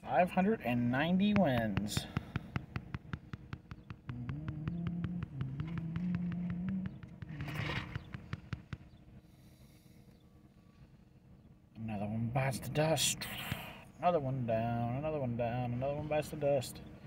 590 wins. Another one bites the dust. Another one down, another one down, another one bites the dust.